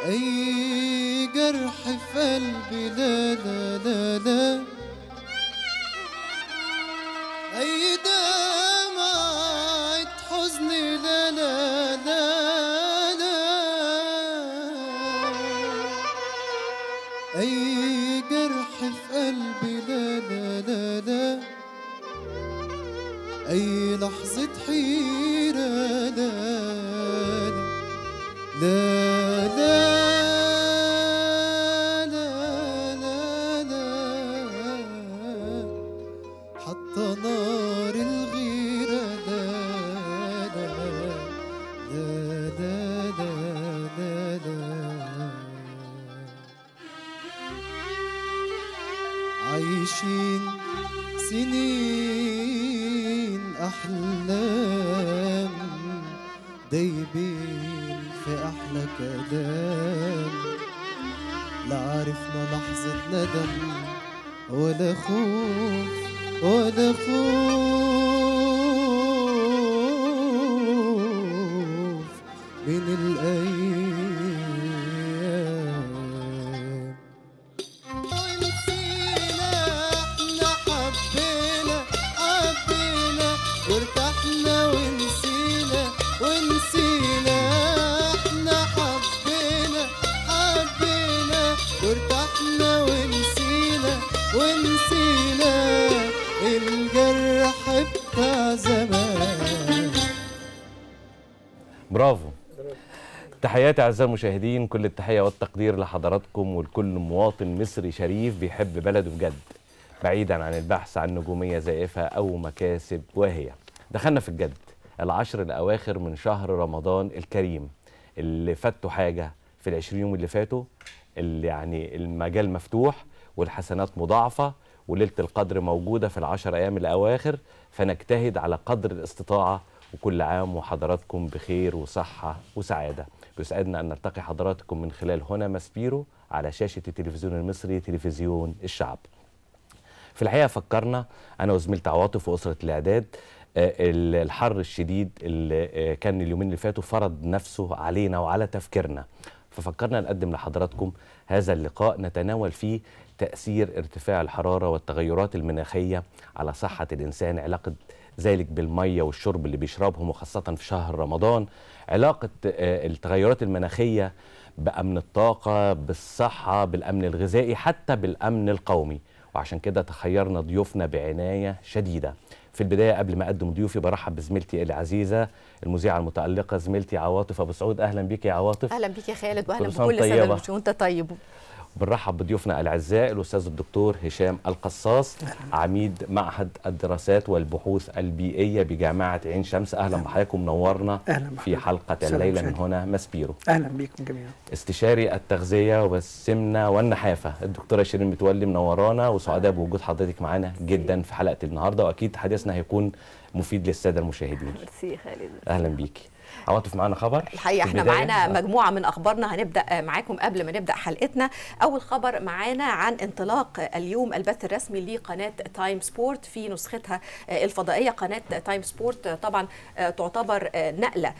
أي جرح في قلبي لا لا لا لا، أي دمعة حزني لا لا لا لا، أي جرح في قلبي لا لا لا لا، أي لحظة حيرة لا لا لا لا لا لا، حتى نار الغيرة لا لا لا لا لا لا، عايشين سنين أحلام دايبين في أحلى كلام، لا عرفنا لحظة ندم ولا خوف ولا خوف من الأيام، ونسينا احنا حبينا حبينا وارتحنا ونسينا ونسينا احنا حبينا حبينا وارتحنا ونسينا ونسينا الجرح بتاع زمان. برافو. تحياتي اعزائي المشاهدين، كل التحيه والتقدير لحضراتكم ولكل مواطن مصري شريف بيحب بلده بجد، بعيدا عن البحث عن نجوميه زائفه او مكاسب واهيه. دخلنا في الجد، العشر الاواخر من شهر رمضان الكريم، اللي فاتوا حاجه في ال20 يوم اللي فاتوا، اللي يعني المجال مفتوح والحسنات مضاعفه وليله القدر موجوده في ال10 ايام الاواخر، فنجتهد على قدر الاستطاعه، وكل عام وحضراتكم بخير وصحه وسعاده. بيسعدنا ان نلتقي حضراتكم من خلال هنا ماسبيرو على شاشه التلفزيون المصري تلفزيون الشعب. في الحقيقه فكرنا انا وزميلتي عواطف واسره الاعداد، الحر الشديد اللي كان اليومين اللي فاتوا فرض نفسه علينا وعلى تفكيرنا، ففكرنا نقدم لحضراتكم هذا اللقاء نتناول فيه تأثير ارتفاع الحرارة والتغيرات المناخية على صحة الإنسان، علاقة ذلك بالمية والشرب اللي بيشربهم وخاصة في شهر رمضان، علاقة التغيرات المناخية بأمن الطاقة، بالصحة، بالأمن الغذائي، حتى بالأمن القومي. وعشان كده تخيرنا ضيوفنا بعناية شديدة. في البداية قبل ما أقدم ضيوفي برحب بزميلتي العزيزة المذيعة المتألقة زميلتي عواطف أبو سعود. أهلا بيك يا عواطف. أهلا بيك يا خالد، وأهلا بكل السادة المشاهدين وأنت طيب. بنرحب بضيوفنا الاعزاء الاستاذ الدكتور هشام القصاص، عميد معهد الدراسات والبحوث البيئيه بجامعه عين شمس. اهلا بحضرتك ومنورنا في حلقه الليله من هنا ماسبيرو. اهلا بكم جميعا. استشاري التغذيه والسمنه والنحافه الدكتوره شيرين متولي منورانا، وسعداء بوجود حضرتك معانا جدا في حلقه النهارده، واكيد حديثنا هيكون مفيد للساده المشاهدين. ميرسي خالد. اهلا بيكي. عواطف معانا خبر الحقيقه احنا معانا مجموعه من اخبارنا هنبدا معاكم قبل ما نبدا حلقتنا. اول خبر معانا عن انطلاق اليوم البث الرسمي لقناه تايم سبورت في نسختها الفضائيه. قناه تايم سبورت طبعا تعتبر نقله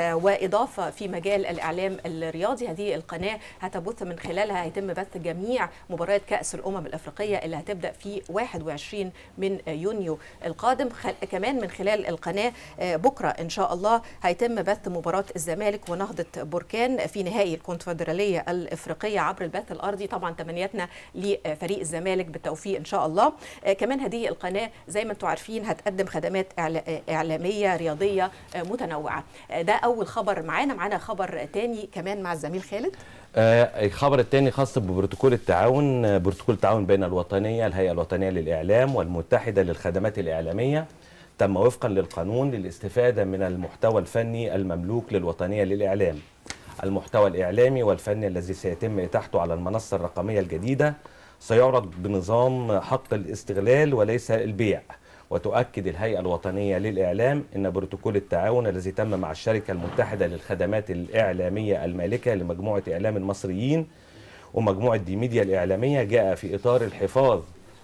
واضافه في مجال الاعلام الرياضي. هذه القناه هتبث من خلالها هيتم بث جميع مباريات كاس الامم الافريقيه اللي هتبدا في 21 من يونيو القادم. كمان من خلال القناه بكره ان شاء الله هيتم بث مباراه الزمالك ونهضه بركان في نهائي الكونفدراليه الافريقيه عبر البث الارضي. طبعا تمنياتنا لفريق الزمالك بالتوفيق ان شاء الله. كمان هذه القناه زي ما انتم عارفين هتقدم خدمات اعلاميه رياضيه متنوعه. ده اول خبر معانا خبر تاني كمان مع الزميل خالد. الخبر الثاني خاص ببروتوكول التعاون، بروتوكول التعاون بين الوطنيه الهيئه الوطنيه للاعلام والمتحده للخدمات الاعلاميه، تم وفقا للقانون للاستفاده من المحتوى الفني المملوك للوطنيه للاعلام. المحتوى الاعلامي والفني الذي سيتم اتاحته على المنصه الرقميه الجديده سيعرض بنظام حق الاستغلال وليس البيع. وتؤكد الهيئة الوطنية للإعلام أن بروتوكول التعاون الذي تم مع الشركة المتحدة للخدمات الإعلامية المالكة لمجموعة إعلام المصريين ومجموعة دي ميديا الإعلامية جاء في إطار الحفاظ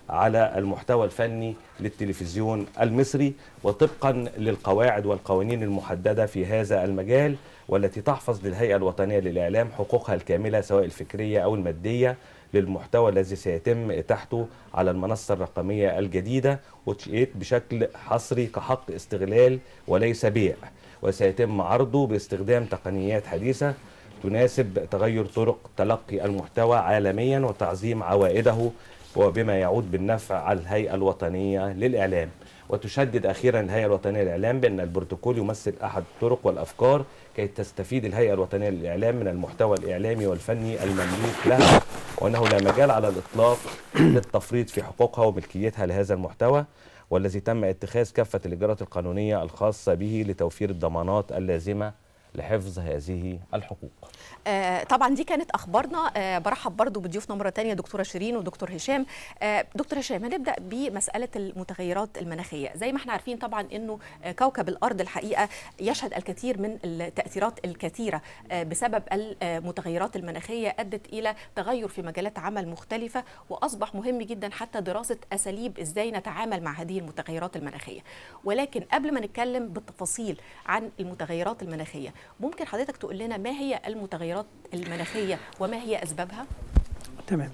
على المحتوى الفني للتلفزيون المصري، وطبقا للقواعد والقوانين المحددة في هذا المجال، والتي تحفظ للهيئة الوطنية للإعلام حقوقها الكاملة سواء الفكرية أو المادية للمحتوى الذي سيتم إتاحته على المنصة الرقمية الجديدة، وتشيت بشكل حصري كحق استغلال وليس بيع، وسيتم عرضه باستخدام تقنيات حديثة تناسب تغير طرق تلقي المحتوى عالميا وتعظيم عوائده، وبما يعود بالنفع على الهيئة الوطنية للإعلام. وتشدد أخيرا الهيئة الوطنية للإعلام بأن البروتوكول يمثل أحد الطرق والأفكار كي تستفيد الهيئة الوطنية للإعلام من المحتوى الإعلامي والفني المملوك لها، وأنه لا مجال على الإطلاق للتفريط في حقوقها وملكيتها لهذا المحتوى، والذي تم اتخاذ كافة الإجراءات القانونية الخاصة به لتوفير الضمانات اللازمة لحفظ هذه الحقوق. طبعا دي كانت اخبارنا. برحب برضو بضيوفنا مره ثانيه دكتوره شيرين ودكتور هشام. دكتور هشام، هنبدا بمساله المتغيرات المناخيه. زي ما احنا عارفين طبعا انه كوكب الارض الحقيقه يشهد الكثير من التاثيرات الكثيره بسبب المتغيرات المناخيه، ادت الى تغير في مجالات عمل مختلفه، واصبح مهم جدا حتى دراسه اساليب ازاي نتعامل مع هذه المتغيرات المناخيه. ولكن قبل ما نتكلم بالتفاصيل عن المتغيرات المناخيه، ممكن حضرتك تقول لنا ما هي المتغيرات المناخية وما هي أسبابها؟ تمام.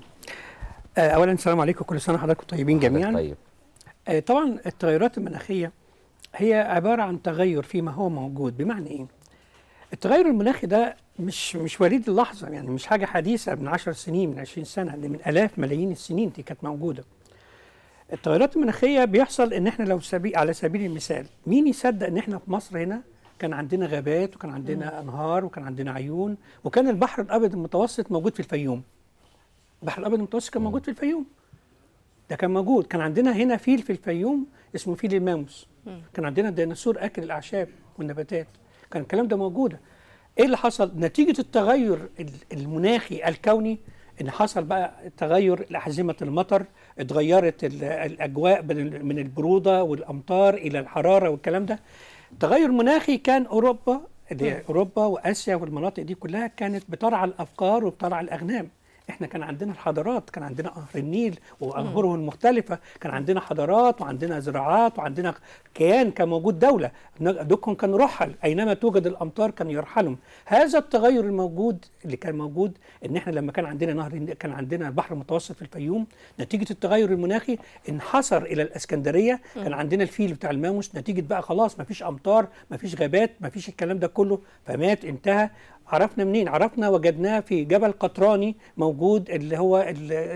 أولا السلام عليكم، كل سنة وحضراتكم طيبين جميعا. طيب. طبعا التغيرات المناخية هي عبارة عن تغير فيما هو موجود. بمعنى إيه؟ التغير المناخي ده مش وليد اللحظة، يعني مش حاجة حديثة من 10 سنين من 20 سنة، دي من آلاف ملايين السنين دي كانت موجودة. التغيرات المناخية بيحصل إن إحنا لو على سبيل المثال، مين يصدق إن إحنا في مصر هنا كان عندنا غابات وكان عندنا أنهار وكان عندنا عيون، وكان البحر الأبيض المتوسط موجود في الفيوم. البحر الأبيض المتوسط كان موجود في الفيوم، ده كان موجود. كان عندنا هنا فيل في الفيوم اسمه فيل الماموس، كان عندنا ديناصور أكل الأعشاب والنباتات، كان الكلام ده موجود. إيه اللي حصل؟ نتيجة التغير المناخي الكوني إن حصل بقى تغير لأحزمة المطر، اتغيرت الأجواء من البرودة والأمطار إلى الحرارة والكلام ده. تغير مناخي كان أوروبا، أوروبا وآسيا والمناطق دي كلها كانت بترعى الأبقار وبترعى الأغنام. احنا كان عندنا الحضارات، كان عندنا نهر النيل وانهاره المختلفه، كان عندنا حضارات وعندنا زراعات وعندنا كيان، كان موجود دوله، دوكهم كانوا رحل، اينما توجد الامطار كان يرحلهم. هذا التغير الموجود اللي كان موجود ان احنا لما كان عندنا نهر النيل، كان عندنا البحر المتوسط في الفيوم، نتيجه التغير المناخي انحصر الى الاسكندريه، كان عندنا الفيل بتاع الماموس، نتيجه بقى خلاص ما فيش امطار، ما فيش غابات، ما فيش الكلام ده كله، فمات انتهى. عرفنا منين؟ عرفنا وجدناه في جبل قطراني موجود، اللي هو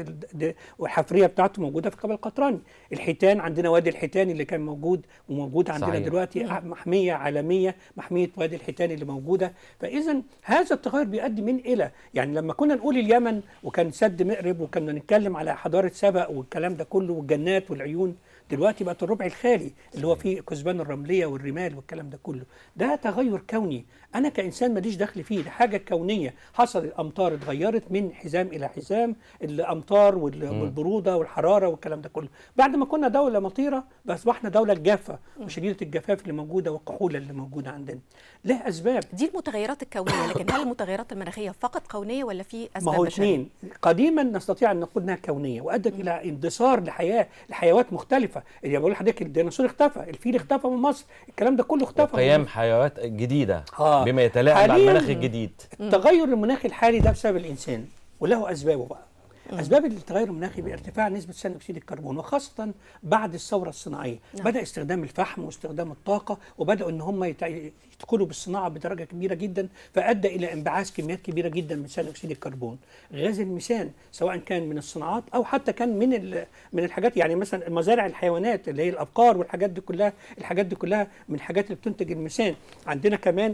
والحفريه بتاعته موجوده في جبل قطراني. الحيتان عندنا وادي الحيتان اللي كان موجود وموجود عندنا صحيح. دلوقتي محميه عالميه، محميه وادي الحيتان اللي موجوده. فاذا هذا التغير بيؤدي من الى، يعني لما كنا نقول اليمن وكان سد مأرب وكنا نتكلم على حضاره سبأ والكلام ده كله والجنات والعيون، دلوقتي بقت الربع الخالي اللي هو فيه كثبان الرمليه والرمال والكلام ده كله. ده تغير كوني، انا كانسان ماليش دخل فيه، ده حاجه كونيه. حصل الامطار اتغيرت من حزام الى حزام، الامطار والبروده والحراره والكلام ده كله. بعد ما كنا دوله مطيره اصبحنا دوله جافه وشديده الجفاف اللي موجوده والكحوله اللي موجوده عندنا. له اسباب. دي المتغيرات الكونيه، لكن هل المتغيرات المناخيه فقط كونيه ولا في اسباب؟ ما هو اثنين. قديما نستطيع ان نقول انها كونيه وادت الى اندثار لحيوات مختلفه. اللي بقول لحضرتك الديناصور اختفى، الفيل اختفى من مصر، الكلام ده كله اختفى. قيام حيوات جديده بما يتلائم مع المناخ الجديد. التغير المناخي الحالي ده بسبب الانسان وله اسبابه بقى. اسباب التغير المناخي بارتفاع نسبه ثاني اكسيد الكربون، وخاصه بعد الثوره الصناعيه. بدا استخدام الفحم واستخدام الطاقه، وبداوا ان هم يدخلوا بالصناعه بدرجه كبيره جدا، فادى الى انبعاث كميات كبيره جدا من ثاني اكسيد الكربون. غاز الميثان سواء كان من الصناعات او حتى كان من الحاجات، يعني مثلا مزارع الحيوانات اللي هي الابقار والحاجات دي كلها، الحاجات دي كلها من الحاجات اللي بتنتج الميثان. عندنا كمان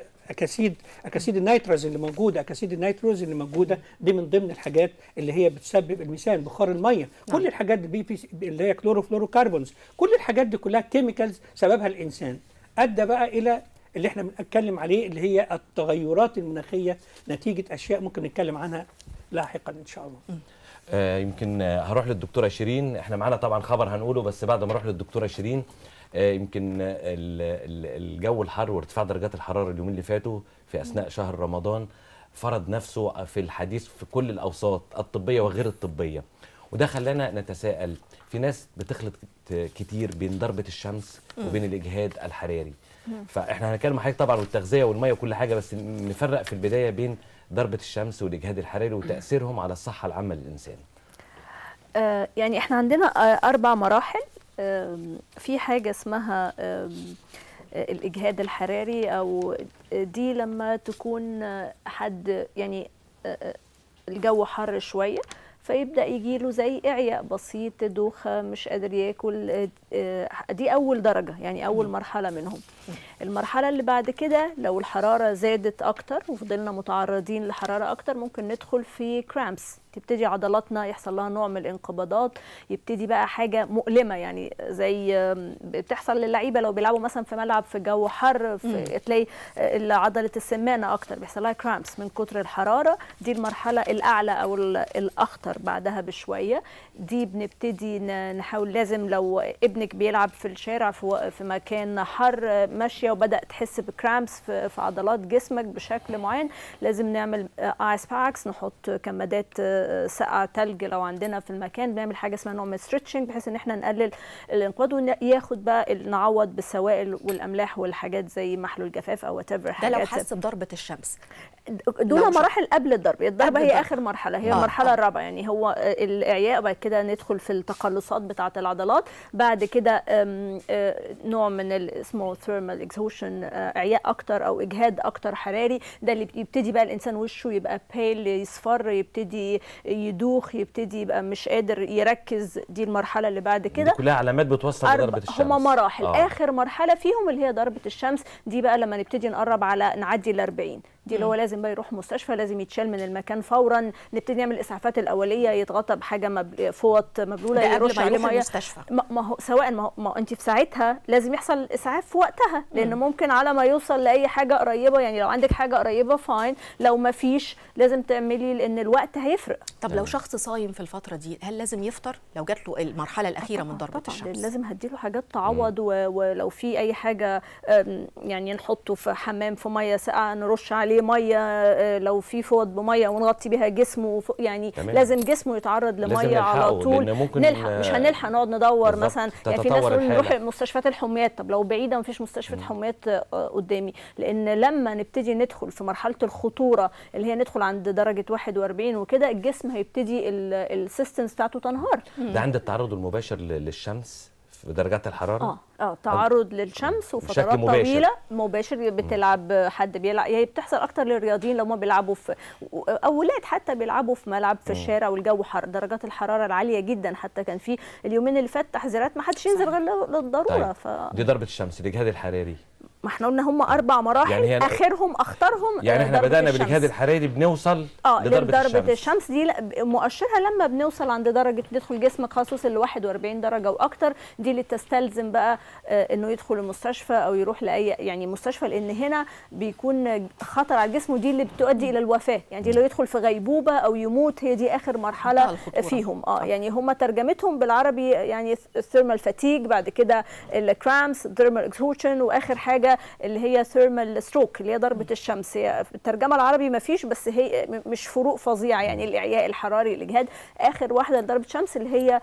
اكاسيد النيتروز اللي موجوده، اكاسيد النيتروز اللي موجوده دي من ضمن الحاجات اللي هي بتسبب الميثان، بخار الميه. كل الحاجات دي اللي هي كلوروفلوروكربونز، كل الحاجات دي كلها كيميكالز سببها الانسان. ادى بقى الى اللي احنا بنتكلم عليه اللي هي التغيرات المناخيه نتيجه اشياء ممكن نتكلم عنها لاحقا ان شاء الله. يمكن هروح للدكتوره شيرين. احنا معانا طبعا خبر هنقوله، بس بعد ما اروح للدكتوره شيرين يمكن الجو الحار وارتفاع درجات الحراره اليومين اللي فاتوا في اثناء شهر رمضان فرض نفسه في الحديث في كل الاوساط الطبيه وغير الطبيه، وده خلانا نتساءل، في ناس بتخلط كتير بين ضربه الشمس وبين الاجهاد الحراري. فاحنا هنتكلم مع حضرتك طبعا والتغذيه والميه وكل حاجه، بس نفرق في البدايه بين ضربه الشمس والاجهاد الحراري وتاثيرهم على الصحه العامه للانسان. يعني احنا عندنا 4 مراحل. في حاجه اسمها الاجهاد الحراري، او دي لما تكون حد يعني الجو حر شويه فيبدأ يجيله زي إعياء بسيط، دوخة، مش قادر ياكل. دي أول درجة، يعني أول مرحلة منهم. المرحلة اللي بعد كده لو الحرارة زادت أكتر وفضلنا متعرضين لحرارة أكتر، ممكن ندخل في كرامبس، تبتدي عضلاتنا يحصل لها نوع من الانقباضات، يبتدي بقى حاجة مؤلمة، يعني زي بتحصل للعيبة لو بيلعبوا مثلا في ملعب في جو حر، تلاقي عضلة السمانة أكتر بيحصل لها كرامبس من كتر الحرارة. دي المرحلة الأعلى أو الأخطر. بعدها بشوية دي بنبتدي نحاول، لازم لو ابنك بيلعب في الشارع في مكان حر ماشية وبدأ تحس بكرامبس في عضلات جسمك بشكل معين، لازم نعمل ايس باكس، نحط كمادات سقع تلج لو عندنا في المكان، بنعمل حاجة اسمها نوع من ستريتشنج بحيث ان احنا نقلل الانقباض، وياخد بقى نعوض بالسوائل والاملاح والحاجات زي محلول الجفاف او whatever. ده لو حس بضربة الشمس. دول مراحل قبل الضرب. الضربة هي آخر مرحلة، هي المرحلة الرابعة، يعني هو الإعياء، بعد كده ندخل في التقلصات بتاعة العضلات، بعد كده نوع من اسمه ثيرمال اكزوشن، إعياء أكتر أو إجهاد أكتر حراري. ده اللي يبتدي بقى الإنسان وشه يبقى بيل، يصفر، يبتدي يدوخ، يبتدي يبقى مش قادر يركز. دي المرحلة اللي بعد كده. دي كلها علامات بتوصل لضربة الشمس. هما مراحل. آخر مرحلة فيهم اللي هي ضربة الشمس، دي بقى لما نبتدي نقرب على نعدي ال40، دي اللي هو لازم بقى يروح مستشفى، لازم يتشال من المكان فورا، نبتدي نعمل الاسعافات الاوليه، يتغطى بحاجه فوط مبلوله، يرش عليه ميه. ما هو سواء ما انت في ساعتها لازم يحصل الاسعاف في وقتها، لان ممكن على ما يوصل لاي حاجه قريبه، يعني لو عندك حاجه قريبه فاين، لو ما فيش لازم تعملي، لان الوقت هيفرق. طب لو شخص صايم في الفتره دي هل لازم يفطر لو جات له المرحله الاخيره من ضربه الشمس؟ لازم هديله حاجات تعوض، ولو في اي حاجه يعني نحطه في حمام في ميه ساقعه، نرش عليه ميه، لو في فوط بميه ونغطي بيها جسمه، يعني تمام. لازم جسمه يتعرض لميه على طول. نلحق، مش هنلحق نقعد ندور مثلا، يعني في ناس نروح مستشفيات الحميات. طب لو بعيده مفيش مستشفى حميات قدامي، لان لما نبتدي ندخل في مرحله الخطوره اللي هي ندخل عند درجه 41 وكده، الجسم هيبتدي السيستمز بتاعته تنهار. ده عند التعرض المباشر للشمس في درجات الحراره. تعرض للشمس وفترات طويله مباشر. بتلعب، حد بيلعب، هي بتحصل اكتر للرياضيين لو ما بيلعبوا في، اولاد حتى بيلعبوا في ملعب في الشارع والجو حر، درجات الحراره العاليه جدا. حتى كان في اليومين اللي فات تحذيرات ما حدش ينزل غير للضروره. طيب. دي ضربه الشمس، الاجهاد الحراري. ما احنا قلنا هم 4 مراحل، يعني اخرهم اخطرهم. يعني احنا بدانا بالاجهاد الحراري، بنوصل لضربه الشمس دي. مؤشرها لما بنوصل عند درجه يدخل جسمك خصوص ال 41 درجه واكتر، دي اللي تستلزم بقى انه يدخل المستشفى او يروح لاي يعني مستشفى، لان هنا بيكون خطر على الجسم، ودي اللي بتؤدي الى الوفاه. يعني دي لو يدخل في غيبوبه او يموت، هي دي اخر مرحله فيهم. يعني هم ترجمتهم بالعربي يعني الثيرمال فاتيج، بعد كده الكرامس، ثيرمال اكسهوشن، واخر حاجه اللي هي ثيرمال ستروك اللي هي ضربه الشمس. هي الترجمه العربي ما فيش، بس هي مش فروق فظيعه، يعني الاعياء الحراري، الاجهاد. اخر واحده ضربه الشمس اللي هي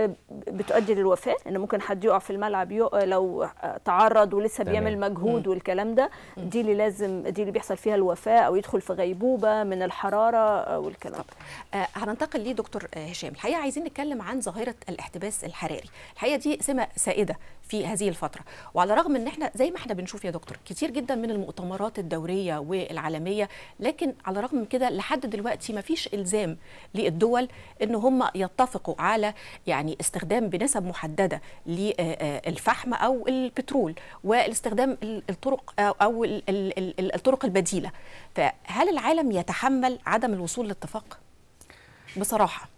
بتؤدي للوفاه، ان ممكن حد يقع في الملعب لو تعرض ولسه بيعمل مجهود والكلام ده. دي اللي لازم، دي اللي بيحصل فيها الوفاه او يدخل في غيبوبه من الحراره والكلام ده. هننتقل ليه دكتور هشام. الحقيقه عايزين نتكلم عن ظاهره الاحتباس الحراري. الحقيقه دي سمه سائده في هذه الفتره، وعلى الرغم ان احنا زي ما احنا بنشوف يا دكتور كتير جدا من المؤتمرات الدوريه والعالميه، لكن على الرغم من كده لحد دلوقتي ما فيش الزام للدول ان هم يتفقوا على يعني استخدام بنسب محدده للفحم او البترول، والاستخدام الطرق او الطرق البديله. فهل العالم يتحمل عدم الوصول لاتفاق؟ بصراحه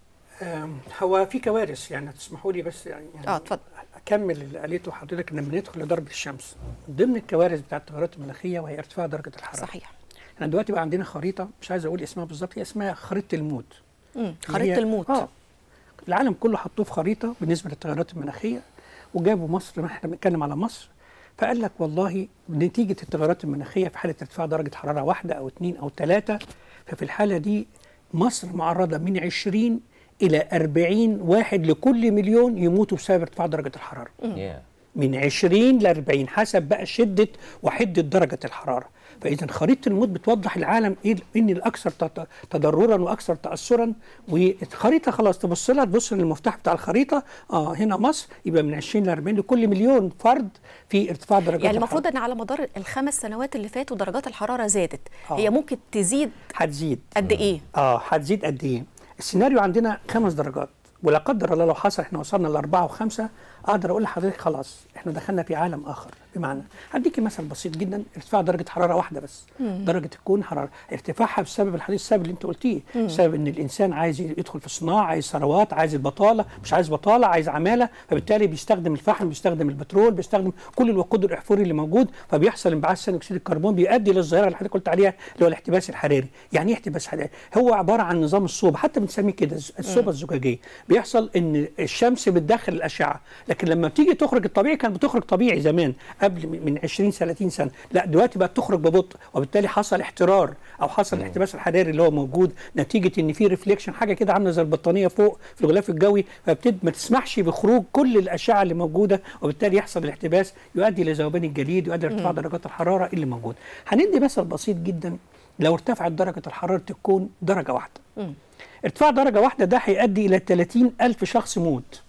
هو في كوارث، يعني تسمحوا لي بس يعني اتفضل اكمل اللي قالته حضرتك. لما ندخل لضربه الشمس ضمن الكوارث بتاعه التغيرات المناخيه وهي ارتفاع درجه الحراره. صحيح. احنا دلوقتي بقى عندنا خريطه، مش عايز اقول اسمها بالظبط، هي اسمها خريطه الموت. خريطه الموت. العالم كله حطوه في خريطه بالنسبه للتغيرات المناخيه، وجابوا مصر، ما احنا بنتكلم على مصر، فقال لك والله نتيجه التغيرات المناخيه في حاله ارتفاع درجه حراره 1 أو 2 أو 3، ففي الحاله دي مصر معرضه من 20 إلى 40 واحد لكل مليون يموتوا بسبب ارتفاع درجة الحرارة. من 20 ل 40 حسب بقى شدة وحدة درجة الحرارة. فإذا خريطة الموت بتوضح العالم إيه إن الأكثر تضررا وأكثر تأثرا، والخريطة خلاص تبص لها، تبص للمفتاح بتاع الخريطة هنا مصر، يبقى من 20 ل 40 لكل مليون فرد في ارتفاع درجات يعني الحرارة. المفروض أن على مدار ال5 سنوات اللي فاتوا درجات الحرارة زادت. هي ممكن تزيد هتزيد قد إيه؟ هتزيد قد إيه؟ السيناريو عندنا 5 درجات، ولا قدر الله لو حصل احنا وصلنا ل4 و5 اقدر اقول لحضرتك خلاص احنا دخلنا في عالم اخر. بمعنى هديكي مثل بسيط جدا، ارتفاع درجه حراره واحده بس، درجه الكون حراره ارتفاعها بسبب السبب اللي انت قلتيه، بسبب ان الانسان عايز يدخل في الصناعه، عايز ثروات، عايز البطاله، مش عايز بطاله، عايز عماله، فبالتالي بيستخدم الفحم، بيستخدم البترول، بيستخدم كل الوقود الاحفوري اللي موجود، فبيحصل انبعاث ثاني اكسيد الكربون بيؤدي للظاهره اللي حضرتك قلت عليها اللي هو الاحتباس الحراري. يعني ايه احتباس حراري؟ هو عباره عن نظام الصوبه، حتى بنسميه كده الصوبه الزجاجيه. بيحصل ان الشمس بتدخل الاشعه، لكن لما بتيجي تخرج الطبيعي كانت بتخرج طبيعي زمان قبل من 20 30 سنه، لا دلوقتي بقت تخرج ببطء، وبالتالي حصل احترار او حصل الاحتباس الحراري اللي هو موجود نتيجه ان في ريفليكشن، حاجه كده عامله زي البطانيه فوق في الغلاف الجوي، ما تسمحش بخروج كل الاشعه اللي موجوده، وبالتالي يحصل الاحتباس يؤدي الى ذوبان الجليد، يؤدي الى ارتفاع درجات الحراره اللي موجود. هندي مثل بسيط جدا، لو ارتفعت درجه الحراره تكون درجه واحده، ارتفاع درجه واحده ده هيؤدي الى 30,000 شخص موت،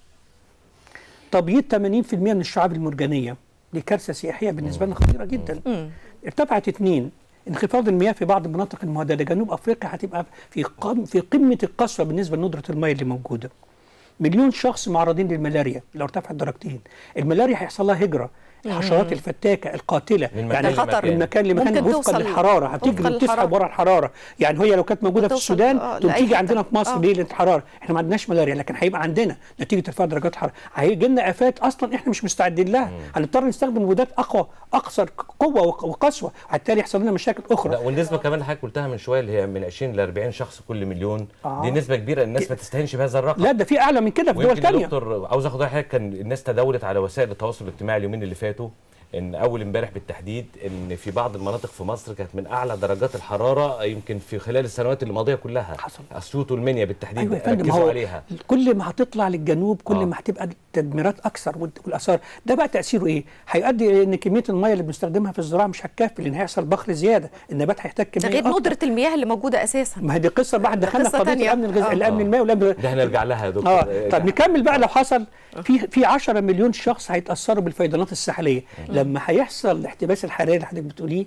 تبييض 80% من الشعاب المرجانيه، دي كارثه سياحيه بالنسبه لنا خطيره جدا. ارتفعت 2، انخفاض المياه في بعض المناطق المهدده، جنوب افريقيا هتبقى في قمه القسوه بالنسبه لندره المياه اللي موجوده. مليون شخص معرضين للملاريا لو ارتفعت درجتين، الملاريا هيحصل لها هجره، الحشرات الفتاكه القاتله، يعني خطر من مكان لمكان وفقا للحراره، هتجري وتسحب ورا الحراره. يعني هي لو كانت موجوده في السودان تيجي عندنا في مصر ليه؟ للحراره. احنا ما عندناش ملاريا، لكن هيبقى عندنا نتيجه ارتفاع درجات الحراره، هيجي لنا افات اصلا احنا مش مستعدين لها، هنضطر نستخدم مبيدات اقوى اكثر قوه وقسوه، وبالتالي يحصل لنا مشاكل اخرى. لا، والنسبه كمان اللي حضرتك قلتها من شويه اللي هي من 20 ل 40 شخص كل مليون، دي نسبه كبيره، الناس ما تستهينش بهذا الرقم. لا ده في اعلى من كده في دول ثانيه. دكتور عاوز اخد رايك، كان الناس تداولت على وسائل التواصل الاجتماعي اليومين اللي فاتوا ان اول امبارح بالتحديد ان في بعض المناطق في مصر كانت من اعلى درجات الحراره يمكن في خلال السنوات الماضيه كلها. حصل. اسيوط والمنيا بالتحديد. أيوة يا فندم، ركزوا عليها. كل ما هتطلع للجنوب كل ما هتبقى التدميرات اكثر والاثار. ده بقى تاثيره ايه؟ هيؤدي الى ان كميه الميه اللي بنستخدمها في الزراعه مش هتكفي، لان هيحصل بخر زياده، النبات هيحتاج كميه ده غير ندره المياه اللي موجوده اساسا. ما هي دي قصه بقى دخلنا في قضيه الامن الغذائي، الامن المائي والامن. ده هنرجع لها يا دكتور. طب نكمل بقى. لو حصل في 10 مليون شخص هيتاثروا بالفيضانات الساحليه، لما هيحصل الاحتباس الحراري اللي حضرتك بتقوليه،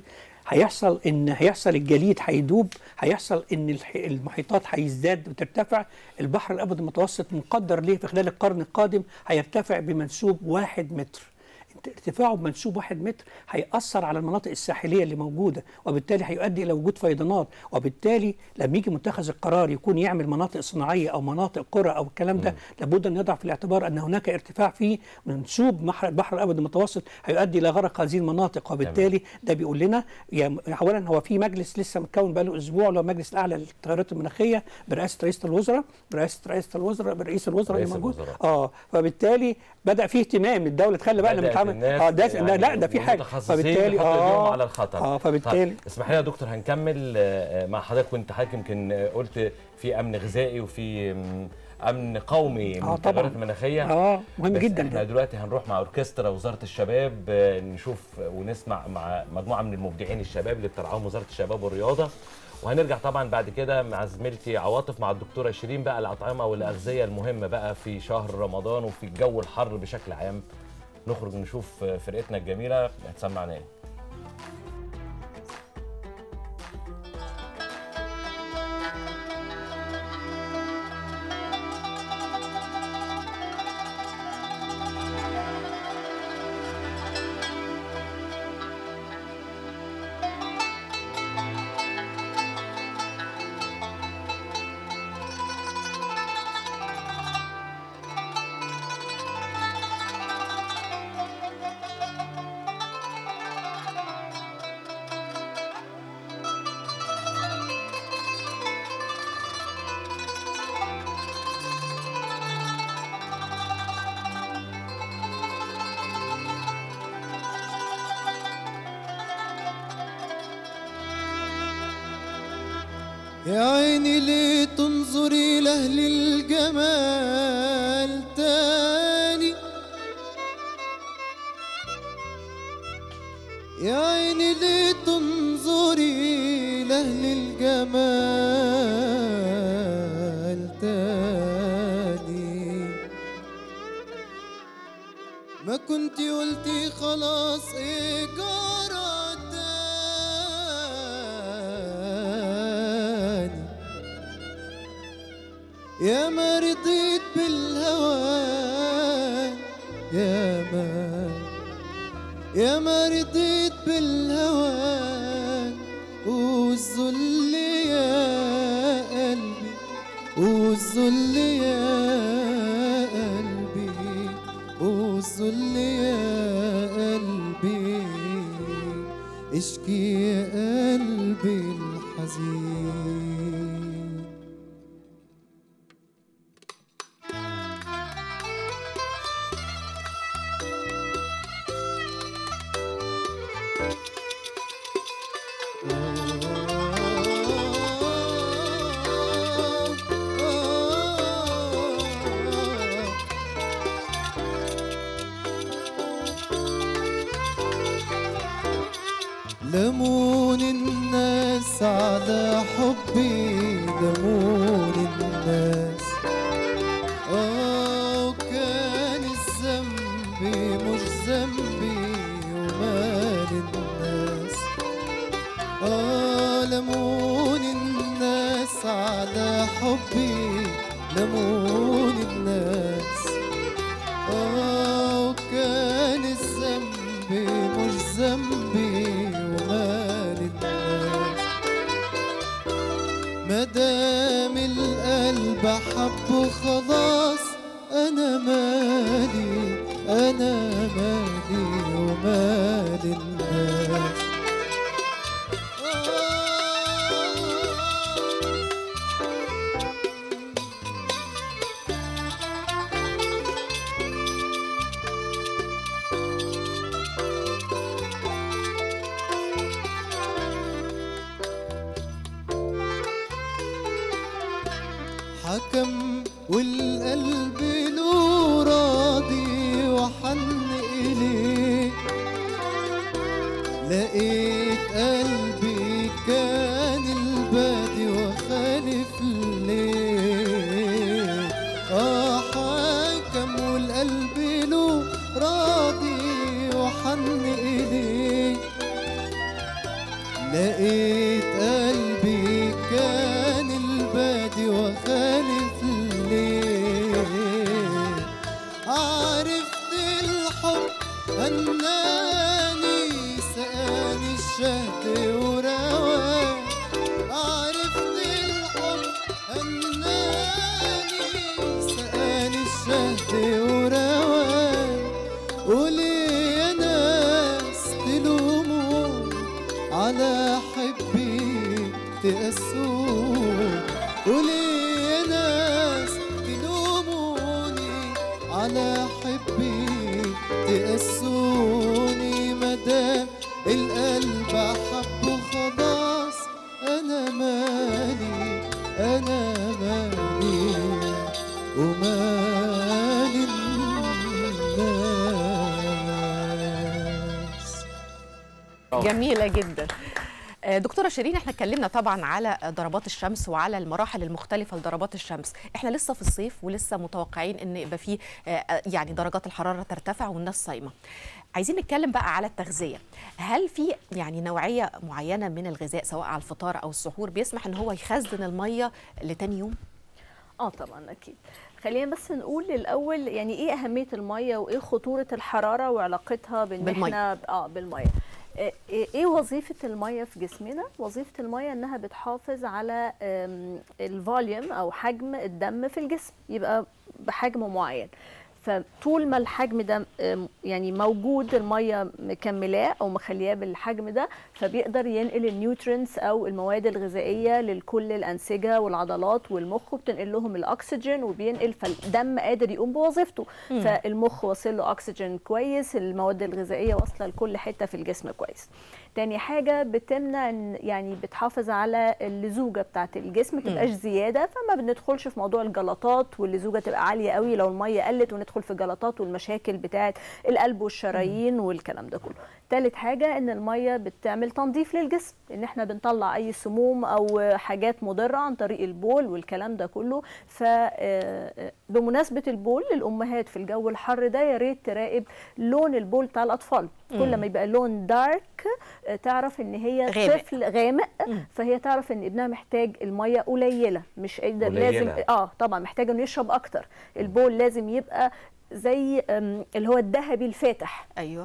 هيحصل الجليد هيدوب، هيحصل ان المحيطات هيزداد وترتفع. البحر الابيض المتوسط مقدر ليه في خلال القرن القادم هيرتفع بمنسوب 1 متر. ارتفاعه بمنسوب 1 متر هيأثر على المناطق الساحليه اللي موجوده، وبالتالي هيؤدي الى وجود فيضانات، وبالتالي لما يجي متخذ القرار يكون يعمل مناطق صناعيه او مناطق قرى او الكلام ده، لابد ان يضع في الاعتبار ان هناك ارتفاع في منسوب البحر الابيض المتوسط هيؤدي الى غرق هذه المناطق، وبالتالي ده بيقول لنا اولا هو في مجلس لسه متكون بقاله اسبوع اللي هو المجلس الاعلى للتغيرات المناخيه برئاسه رئيس الوزراء رئيس الوزراء اللي موجود. فبالتالي بدا فيه اهتمام الدوله تخلي بقى لما تعمل يعني لا ده في حاجه، فبالتالي على الخطر. فبالتالي اسمح لي يا دكتور هنكمل مع حضرتك، وانت حضرتك يمكن قلت في امن غذائي وفي امن قومي من التغيرات المناخيه. مهم جدا. احنا دلوقتي هنروح مع اوركسترا وزاره الشباب نشوف ونسمع مع مجموعه من المبدعين الشباب اللي بترعاهم وزاره الشباب والرياضه، وهنرجع طبعا بعد كده مع زميلتي عواطف مع الدكتوره شيرين بقى الاطعمه والاغذيه المهمه بقى في شهر رمضان وفي الجو الحر بشكل عام. نخرج نشوف فرقتنا الجميله هتسمعنا ايه. يا عيني ليه تنظري لأهل الجمال تاني، يا عيني ليه تنظري لأهل الجمال تاني، ما كنتي قلتي خلاص ايه جرى تاني، يا ما رضيت بالهوى، يا ما رضيت بالهوى والذل يا قلبي، والذل يا قلبي، والذل يا قلبي، اشكي يا قلبي الحزين. لمون الناس على حبي، لمون الناس، وكان الذنب مش ذنبي ومال الناس، لمون الناس على حبي، لمون الناس، وكان الذنب مش ذنبي ومال الناس، مدام القلب حبه خلاص انا مالي، انا مالي ومال الناس. حكم والقلب له راضي وحن إليه، لقيت قلبي كان البادي وخالف ليه، حكم والقلب له راضي وحن إليه، لقيت قلبي كان البادي وخالف ليه، عرفت الحب هناني سقاني الشهد ورواه، عرفت الحب هناني سقاني الشهد ورواه، وليه يا ناس تلوموني على حبي تقسوني، وليه يا ناس تلوموني على حبي تقسوني، مدام القلب حبه خلاص انا مالي، انا مالي ومال الناس. جميلة جدا. دكتورة شيرين، احنا اتكلمنا طبعا على ضربات الشمس وعلى المراحل المختلفة لضربات الشمس، احنا لسه في الصيف ولسه متوقعين ان يبقى فيه يعني درجات الحرارة ترتفع والناس صايمة. عايزين نتكلم بقى على التغذية، هل في يعني نوعية معينة من الغذاء سواء على الفطار او السحور بيسمح ان هو يخزن المية لتاني يوم؟ طبعا اكيد. خلينا بس نقول الاول يعني ايه اهمية المية وايه خطورة الحرارة وعلاقتها بالمية. بالمية. ايه وظيفة المية في جسمنا؟ وظيفة المية انها بتحافظ على الفوليوم او حجم الدم في الجسم، يبقى بحجم معين. فطول ما الحجم ده يعني موجود، الميه مكملاه او مخلياه بالحجم ده، فبيقدر ينقل النيوترينز او المواد الغذائيه لكل الانسجه والعضلات والمخ، وبتنقل لهم الاكسجين وبينقل، فالدم قادر يقوم بوظيفته. فالمخ واصل له اكسجين كويس، المواد الغذائيه واصله لكل حته في الجسم كويس. تاني حاجه بتمنع يعني بتحافظ على اللزوجه بتاعه الجسم ما تبقاش زياده، فما بندخلش في موضوع الجلطات واللزوجه تبقى عاليه قوي لو الميه قلت وندخل في جلطات والمشاكل بتاعه القلب والشرايين والكلام ده كله. تالت حاجه ان الميه بتعمل تنظيف للجسم، ان احنا بنطلع اي سموم او حاجات مضره عن طريق البول والكلام ده كله. ف بمناسبه البول للامهات في الجو الحر ده يا ريت تراقب لون البول بتاع الاطفال، كل ما يبقى لون دارك تعرف ان هي غامق. طفل غامق، فهي تعرف ان ابنها محتاج الميه قليله، مش لازم طبعا محتاج انه يشرب اكتر. البول لازم يبقى زي اللي هو الذهبي الفاتح. ايوه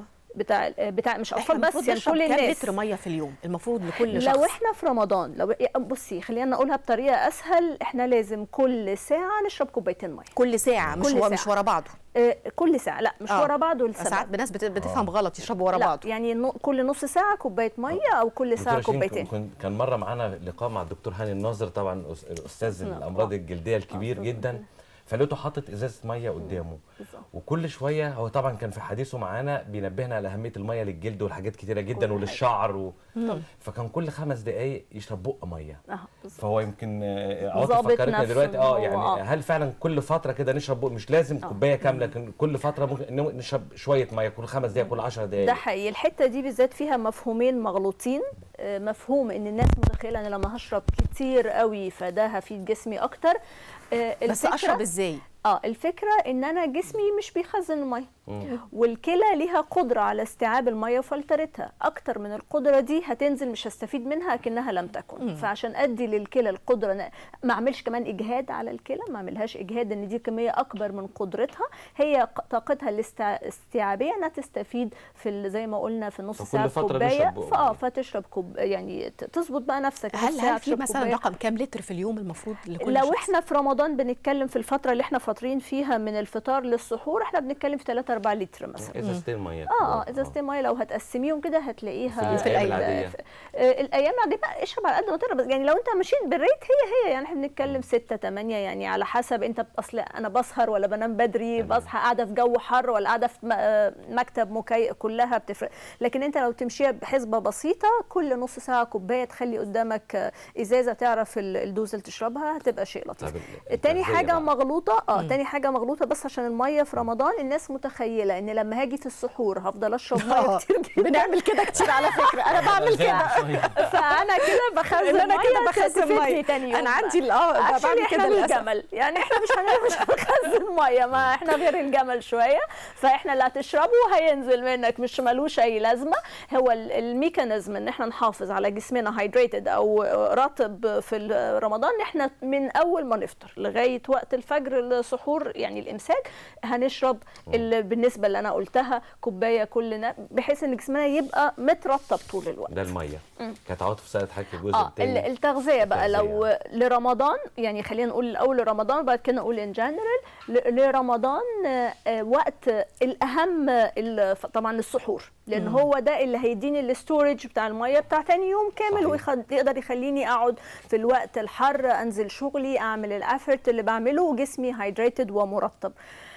بتاع مش اطفال بس، يعني كل الناس. كام لتر ميه في اليوم المفروض لكل شخص؟ لو احنا في رمضان، لو بصي خلينا نقولها بطريقه اسهل، احنا لازم كل ساعه نشرب كوبايتين ميه. كل ساعه مش ورا بعضه؟ كل ساعه، لا مش ورا بعضه. ساعات ناس بتفهم غلط يشربوا ورا بعضه. يعني كل نص ساعه كوبايه ميه او كل ساعه كوبايتين. كان مره معانا لقاء مع الدكتور هاني الناظر، طبعا الاستاذ الامراض الجلديه الكبير جدا، فلقيته حاطط ازازه ميه قدامه، وكل شويه هو طبعا كان في حديثه معانا بينبهنا على اهميه الميه للجلد والحاجات كتيره جدا وللشعر فكان كل 5 دقائق يشرب بق ميه. فهو يمكن عاطف فكرتنا دلوقتي يعني هل فعلا كل فتره كده نشرب بق، مش لازم كوبايه كامله، لكن كل فتره ممكن نشرب شويه ميه، كل 5 دقائق كل 10 دقائق. ده حقيقي. الحته دي بالذات فيها مفهومين مغلوطين. مفهوم ان الناس متخيله ان لما هشرب كتير قوي فده هفيد جسمي اكتر. بس اشرب ازاي؟ الفكره ان انا جسمي مش بيخزن الميه، والكلى ليها قدره على استيعاب الميه وفلترتها اكتر من القدره دي، هتنزل مش هستفيد منها كأنها لم تكن. فعشان ادي للكلى القدره ما اعملش كمان اجهاد على الكلى، ما اعملهاش اجهاد ان دي كميه اكبر من قدرتها، هي طاقتها الاستيعابيه انها تستفيد في زي ما قلنا في نص ساعه كوبايه، فتشرب يعني تظبط بقى نفسك. هل في مثلا رقم كام لتر في اليوم المفروض لكل لو شخص؟ احنا في رمضان بنتكلم في الفتره اللي احنا فاطرين فيها من الفطار للسحور، احنا بنتكلم في 3-4 لتر مثلا. ازازتين ميه. ازازتين ميه لو هتقسميهم كده هتلاقيها في الايام العاديه. الايام العاديه بقى اشرب على قد ما تقدر، بس يعني لو انت ماشيين بالريت هي يعني احنا بنتكلم 6-8، يعني على حسب انت اصل انا بسهر ولا بنام بدري، بصحى قاعده في جو حر ولا قاعده في مكتب مكيف، كلها بتفرق. لكن انت لو تمشيها بحسبه بسيطه، كل نص ساعه كوبايه، تخلي قدامك ازازه تعرف الدوز اللي تشربها، هتبقى شيء لطيف. تاني حاجه مغلوطه تاني حاجه مغلوطه بس عشان الميه في رمضان، الناس متخيله ان لما هاجي في السحور هفضل اشرب ميه كتير جدا. بنعمل كده كتير على فكره، انا بعمل كده. فانا كده بخزن ميه تاني يوم. انا عندي بعمل كده الجمل، يعني احنا مش هنخزن ميه، ما احنا غير الجمل شويه، فاحنا اللي هتشربه هينزل منك، مش ملوش اي لازمه. هو الميكانيزم ان احنا نحافظ على جسمنا هايدريتد او رطب في رمضان، ان احنا من اول ما نفطر لغايه وقت الفجر السحور يعني الامساك هنشرب بالنسبه اللي انا قلتها كوبايه كلنا، بحيث ان جسمنا يبقى مترطب طول الوقت. ده الميه. كانت عاطف سالت حضرتك الجزء الثاني التغذيه بقى. لو لرمضان، يعني خلينا نقول الاول لرمضان بعد كده نقول ان جنرال. لرمضان وقت الاهم طبعا السحور، لان هو ده اللي هيديني الاستورج بتاع الميه بتاع ثاني يوم كامل، ويقدر يخليني اقعد في الوقت الحر انزل شغلي، اعمل الافورت اللي بعمله، وجسمي هايدريتد ومرطب.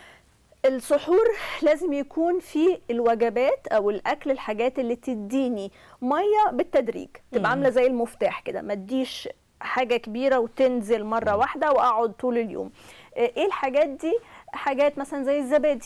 السحور لازم يكون في الوجبات او الاكل الحاجات اللي تديني ميه بالتدريج، تبقى عامله زي المفتاح كده، ما تديش حاجه كبيره وتنزل مره واحده واقعد طول اليوم. ايه الحاجات دي؟ حاجات مثلا زي الزبادي،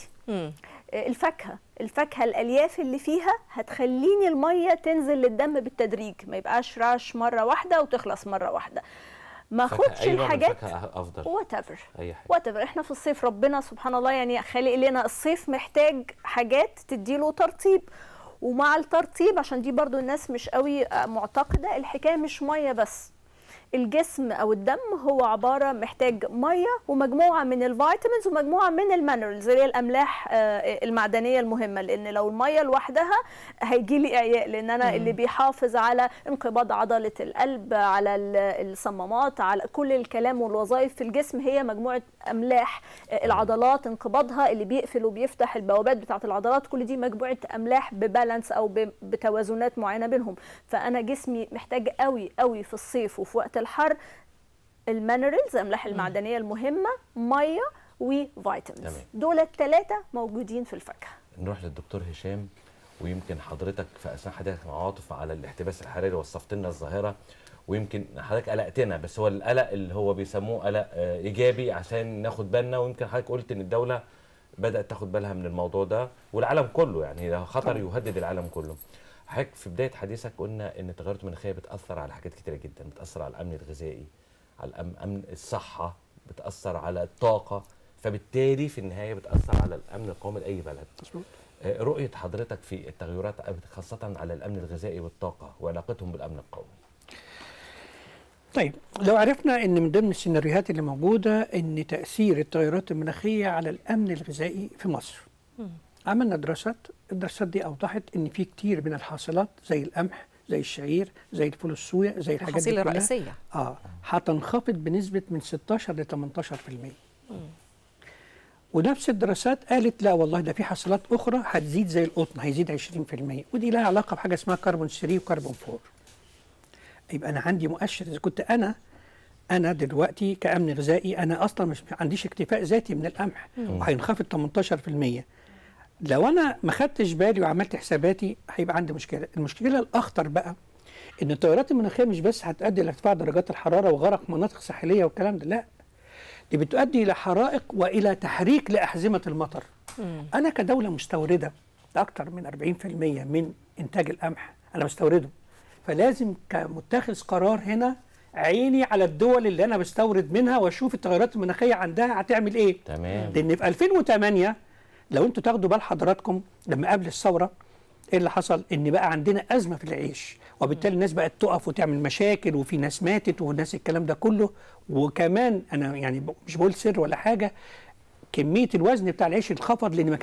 الفاكهه الالياف اللي فيها هتخليني الميه تنزل للدم بالتدريج، ما يبقاش رش مره واحده وتخلص مره واحده. ما اخدش الحاجات وات ايفر. احنا في الصيف ربنا سبحان الله يعني خالق لنا الصيف محتاج حاجات تديله ترطيب، ومع الترطيب عشان دي برضو الناس مش قوي معتقده الحكايه مش ميه بس. الجسم او الدم هو عباره محتاج ميه ومجموعه من الفيتامينز ومجموعه من المينرالز اللي هي الاملاح المعدنيه المهمه، لان لو الميه لوحدها هيجي لي اعياء، لان انا اللي بيحافظ على انقباض عضله القلب، على الصمامات، على كل الكلام والوظائف في الجسم هي مجموعه املاح. العضلات انقباضها اللي بيقفل وبيفتح البوابات بتاعه العضلات، كل دي مجموعه املاح ببالانس او بتوازنات معينه بينهم. فانا جسمي محتاج قوي قوي في الصيف وفي وقت الحر المينرالز، الاملاح المعدنيه المهمه، ميه وفيتامينز. دول ال3 موجودين في الفاكهه. نروح للدكتور هشام ويمكن حضرتك في اثناء حضرتك عواطف على الاحتباس الحراري وصفت لنا الظاهره، ويمكن حضرتك قلقتنا، بس هو القلق اللي هو بيسموه قلق ايجابي عشان ناخد بالنا. ويمكن حضرتك قلت ان الدوله بدات تاخد بالها من الموضوع ده والعالم كله، يعني ده خطر يهدد العالم كله. حضرتك في بدايه حديثك قلنا ان التغيرات المناخيه بتاثر على حاجات كتيره جدا، بتاثر على الامن الغذائي، على امن الصحه، بتاثر على الطاقه، فبالتالي في النهايه بتاثر على الامن القومي لاي بلد. رؤيه حضرتك في التغيرات خاصه على الامن الغذائي والطاقه وعلاقتهم بالامن القومي. طيب، لو عرفنا ان من ضمن السيناريوهات اللي موجوده ان تاثير التغيرات المناخيه على الامن الغذائي في مصر، عملنا دراسات. الدراسات دي اوضحت ان في كتير من الحاصلات زي القمح، زي الشعير، زي الفول الصويا، زي الحاجات دي كلها الرئيسيه هتنخفض بنسبه من 16 ل 18%. ونفس الدراسات قالت لا والله ده في حاصلات اخرى هتزيد زي القطن، هيزيد 20%، ودي لها علاقه بحاجه اسمها كربون 3 وكربون 4. يبقى انا عندي مؤشر. اذا كنت انا دلوقتي كامن غذائي انا اصلا مش عنديش اكتفاء ذاتي من القمح وهينخفض 18%، لو انا ما خدتش بالي وعملت حساباتي هيبقى عندي مشكله. المشكله الاخطر بقى ان التغيرات المناخيه مش بس هتؤدي لارتفاع درجات الحراره وغرق مناطق ساحليه والكلام ده، لا، دي بتؤدي الى حرائق والى تحريك لاحزمه المطر. انا كدوله مستورده اكثر من 40% من انتاج القمح انا بستورده، فلازم كمتخذ قرار هنا عيني على الدول اللي انا بستورد منها واشوف التغيرات المناخيه عندها هتعمل ايه. تمام. لان في 2008 لو انتوا تاخدوا بال حضراتكم لما قبل الثوره ايه اللي حصل؟ ان بقى عندنا ازمه في العيش، وبالتالي الناس بقت تقف وتعمل مشاكل، وفي ناس ماتت والناس الكلام ده كله. وكمان انا يعني مش بقول سر ولا حاجه، كميه الوزن بتاع العيش انخفض لان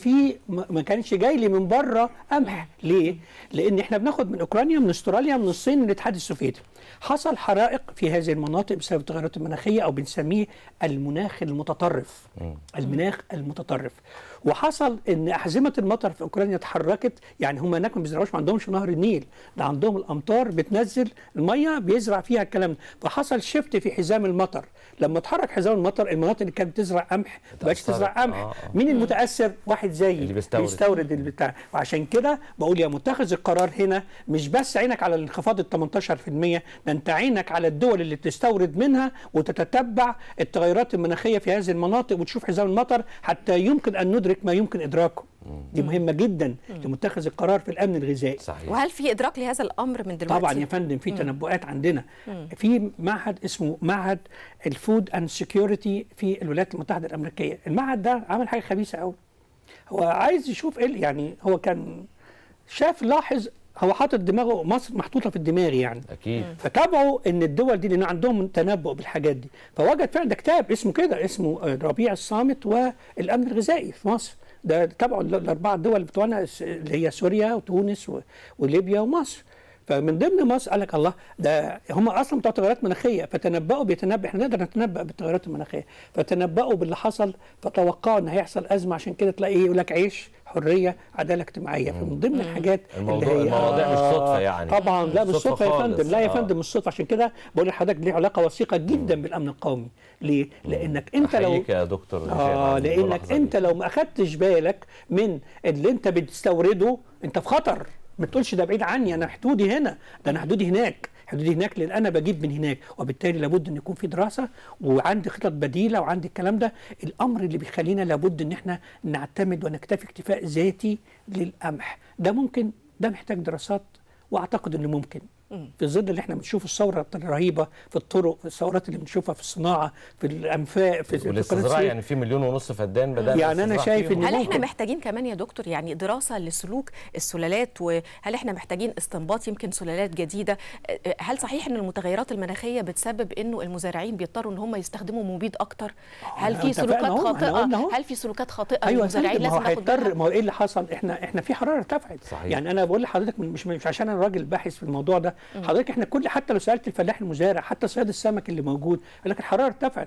ما كانش جاي لي من بره قمح. ليه؟ لان احنا بناخد من اوكرانيا، من استراليا، من الصين، من الاتحاد السوفيتي. حصل حرائق في هذه المناطق بسبب التغيرات المناخيه او بنسميه المناخ المتطرف. المناخ المتطرف. وحصل ان احزمه المطر في اوكرانيا اتحركت، يعني هم هناك ما بيزرعوش، ما عندهمش نهر النيل، ده عندهم الامطار بتنزل الميه بيزرع فيها الكلام ده. فحصل شفت في حزام المطر، لما اتحرك حزام المطر المناطق اللي كانت بتزرع قمح ما بقتش تزرع قمح. مين المتاثر؟ واحد زيي اللي بيستورد البتاع. وعشان كده بقول يا متخذ القرار هنا مش بس عينك على الانخفاض ال 18%، ده انت عينك على الدول اللي بتستورد منها وتتتبع التغيرات المناخيه في هذه المناطق وتشوف حزام المطر حتى يمكن ان ندرك ما يمكن ادراكه. دي مهمه جدا لمتخذ القرار في الامن الغذائي. صحيح. وهل في ادراك لهذا الامر من دلوقتي؟ طبعا يا فندم، في تنبؤات عندنا. في معهد اسمه معهد الفود اند سكيورتي في الولايات المتحده الامريكيه. المعهد ده عمل حاجه خبيثه قوي. هو عايز يشوف ايه، يعني هو كان شاف لاحظ، هو حاطط دماغه، مصر محطوطه في الدماغ يعني. اكيد. فتابعوا ان الدول دي لان عندهم تنبؤ بالحاجات دي، فوجد فعلا ده كتاب اسمه كده، اسمه ربيع الصامت والامن الغذائي في مصر. ده تابعوا الاربعه دول بتوعنا اللي هي سوريا وتونس وليبيا ومصر. فمن ضمن مصر قال لك الله، ده هم اصلا بتوع تغيرات مناخيه، فتنبؤوا احنا نقدر نتنبأ بالتغيرات المناخيه، فتنبؤوا باللي حصل، فتوقعوا ان هيحصل ازمه. عشان كده تلاقي ايه يقول لك عيش، حريه، عداله اجتماعيه. فمن ضمن الحاجات المواضيع مش صدفه يعني. طبعا لا مش صدفه يا فندم، لا يا فندم مش صدفه. عشان كده بقول لحضرتك ليه علاقه وثيقه جدا بالامن القومي. ليه؟ لانك انت لو يا دكتور لانك انت لو ما اخدتش بالك من اللي انت بتستورده انت في خطر. ما تقولش ده بعيد عني، انا حدودي هنا، ده انا حدودي هناك، لان انا بجيب من هناك. وبالتالي لابد ان يكون في دراسه وعندي خطط بديله وعندي الكلام ده. الامر اللي بيخلينا لابد ان احنا نعتمد ونكتفي اكتفاء ذاتي للقمح، ده ممكن، ده محتاج دراسات، واعتقد انه ممكن في ظل اللي احنا بنشوف الثوره الرهيبه في الطرق، في الثورات اللي بنشوفها في الصناعه، في الانفاق، في الاستزراع. يعني في 1.5 مليون فدان بدأنا يعني انا شايف ان هل احنا محتاجين كمان يا دكتور يعني دراسه لسلوك السلالات، وهل احنا محتاجين استنباط يمكن سلالات جديده؟ هل صحيح ان المتغيرات المناخيه بتسبب انه المزارعين بيضطروا ان هم يستخدموا مبيد اكتر؟ هل في سلوكات خاطئه؟ هل في سلوكات خاطئه للمزارعين لازم ناخد بالنا؟ ما هو ايه اللي حصل؟ احنا في حراره ارتفعت. يعني انا بقول لحضرتك مش عشان انا راجل باحث في الموضوع ده، حضرتك احنا حتى لو سالت الفلاح المزارع، حتى صياد السمك اللي موجود، يقول لك الحراره ارتفعت.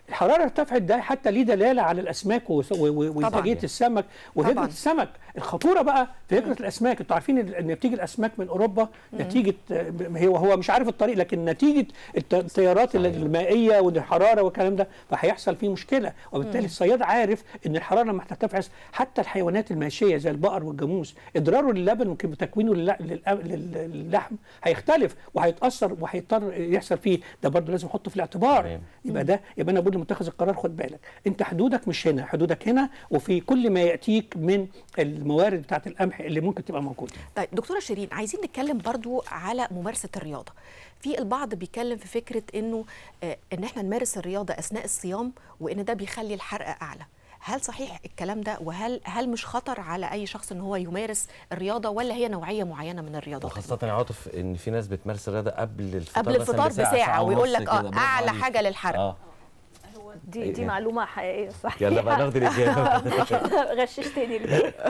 الحراره ارتفعت، ده حتى ليه دلاله على الاسماك وانتاجيه السمك وهجره السمك. الخطوره بقى في هجره الاسماك، انتوا عارفين ان بتيجي الاسماك من اوروبا نتيجه هو مش عارف الطريق، لكن نتيجه التيارات المائيه والحراره والكلام ده، فهيحصل فيه مشكله. وبالتالي الصياد عارف ان الحراره لما هترتفع حتى الحيوانات الماشيه زي البقر والجاموس اضراره للبن وتكوينه للحم هيختلف وهيتاثر وهيضطر يحصل فيه ده. برضه لازم احطه في الاعتبار. يبقى انا بقول لمتخذ القرار خد بالك، انت حدودك مش هنا، حدودك هنا، وفي كل ما ياتيك من الموارد بتاعت القمح اللي ممكن تبقى موجوده. طيب دكتوره شيرين، عايزين نتكلم برضو على ممارسه الرياضه. في البعض بيتكلم في فكره انه ان احنا نمارس الرياضه اثناء الصيام وان ده بيخلي الحرق اعلى. هل صحيح الكلام ده؟ وهل مش خطر على اي شخص ان هو يمارس الرياضه، ولا هي نوعيه معينه من الرياضه؟ وخاصه يا عاطف ان في ناس بتمارس الرياضه قبل الفطار بساعه ويقول لك اعلى حاجه للحرق. دي معلومه حقيقيه صح. يلا بقى ناخد الاجابه. غششتني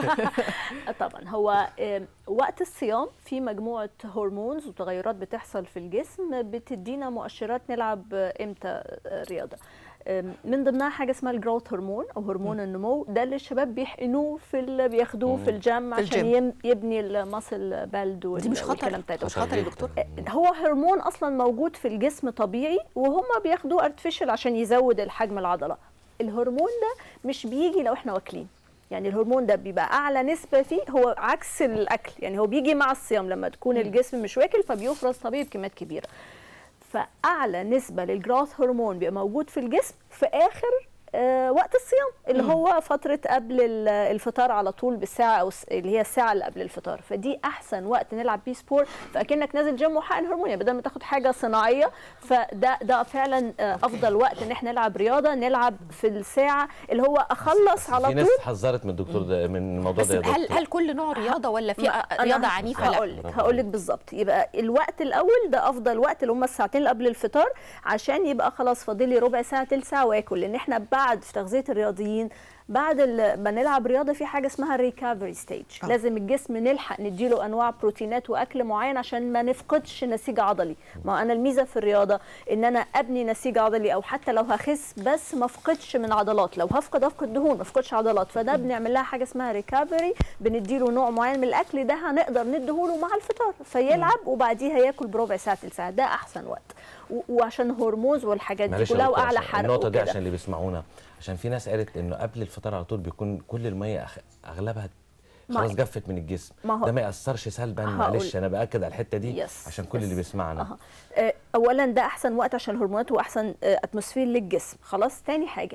طبعا هو وقت الصيام في مجموعه هرمونز وتغيرات بتحصل في الجسم بتدينا مؤشرات نلعب امتى رياضه. من ضمنها حاجه اسمها الجروث هرمون او هرمون النمو، ده اللي الشباب بيحقنوه بياخدوه في الجيم عشان يبني الماسل بالد. دي مش خطر؟ مش خطر يا دكتور؟ هو هرمون اصلا موجود في الجسم طبيعي، وهم بياخدوه ارتفيشال عشان يزود الحجم العضله. الهرمون ده مش بيجي لو احنا واكلين، يعني الهرمون ده بيبقى اعلى نسبه فيه هو عكس الاكل، يعني هو بيجي مع الصيام لما تكون الجسم مش واكل فبيفرز طبيعي بكميات كبيره. فاعلى نسبه للجروث هرمون بيبقى موجود في الجسم في اخر وقت الصيام اللي هو فتره قبل الفطار على طول بالساعه، او اللي هي الساعه اللي قبل الفطار. فدي احسن وقت نلعب بيه سبورت، فاكنك نازل جيم وحقن هرمون، يعني بدل ما تاخد حاجه صناعيه. ده فعلا افضل وقت ان احنا نلعب رياضه، نلعب في الساعه اللي هو اخلص على طول. في ناس حذرت من الدكتور ده من الموضوع ده يا دكتور. هل كل نوع رياضه ولا في رياضه عنيفه؟ هقول لك بالظبط. يبقى الوقت الاول ده افضل وقت اللي هم الساعتين اللي قبل الفطار، عشان يبقى خلاص فاضل لي ربع ساعه تلت ساعه واكل. لان احنا بعد في تغذيه الرياضيين بعد ما نلعب رياضه في حاجه اسمها الريكفري ستيج. لازم الجسم نلحق نديله انواع بروتينات واكل معين عشان ما نفقدش نسيج عضلي. ما انا الميزه في الرياضه ان انا ابني نسيج عضلي، او حتى لو هخس بس ما افقدش من عضلات. لو افقد دهون ما افقدش عضلات. فده بنعمل لها حاجه اسمها ريكفري، بنديله نوع معين من الاكل ده هنقدر نديهوله مع الفطار فيلعب وبعديها ياكل بربع ساعه تلت ساعه. ده احسن وقت، وعشان هرمونز والحاجات دي كلها واعلى حرق. النقطه دي عشان اللي بيسمعونا، عشان في ناس قالت انه قبل الفطار على طول بيكون كل الميه اغلبها خلاص جفت من الجسم. ده ما ياثرش سلبا؟ معلش انا باكد على الحته دي عشان كل اللي بيسمعنا. اولا ده احسن وقت عشان الهرمونات واحسن اتموسفير للجسم. خلاص. تاني حاجه